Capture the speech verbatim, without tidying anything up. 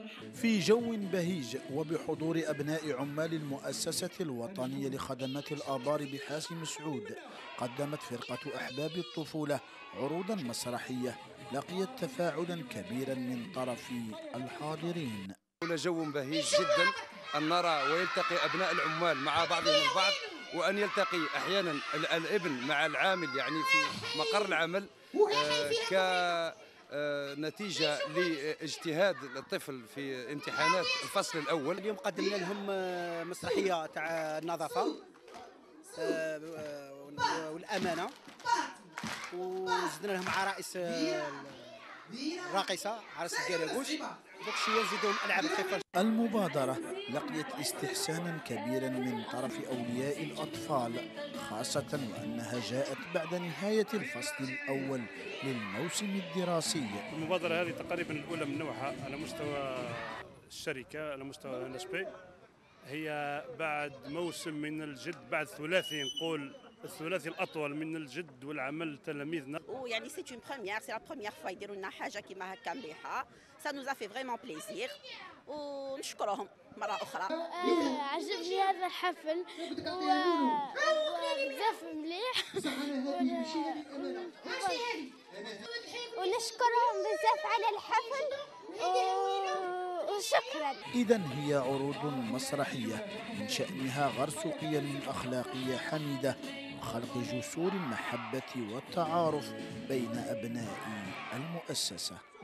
في جو بهيج وبحضور أبناء عمال المؤسسة الوطنية لخدمات الآبار بحاسم سعود، قدمت فرقة أحباب الطفولة عروضا مسرحية لقيت تفاعلا كبيرا من طرف الحاضرين. جو بهيج جدا أن نرى ويلتقي أبناء العمال مع بعضهم البعض، وأن يلتقي أحيانا الابن مع العامل يعني في مقر العمل آه كنتيجة لاجتهاد الطفل في امتحانات الفصل الأول. اليوم قدمنا لهم مسرحية تاع النظافة والأمانة، وزدنا لهم عرائس راقصة عرس الكراكوش، داك الشيء نزيدوهم ألعاب خفيفة. المبادرة لقيت استحسانا كبيرا من طرف أولياء الأطفال، خاصة وأنها جاءت بعد نهاية الفصل الأول للموسم الدراسي. المبادرة هذه تقريبا الأولى من نوعها على مستوى الشركة، على مستوى ان اس بي، هي بعد موسم من الجد، بعد ثلاثي نقول الثلاثي الاطول من الجد والعمل تلاميذنا. ويعني سي اون بروميير، سي لا بروميير فوا يديروا لنا حاجه كيما هكا مليحه، سا نوزا في فريمون بليزير ونشكرهم مره اخرى. آه عجبني هذا الحفل وبزاف مليح ونشكرهم بزاف على الحفل وشكرا. إذن هي عروض مسرحية من شأنها غرس قيم أخلاقية حميدة وخلق جسور المحبة والتعارف بين أبناء المؤسسة.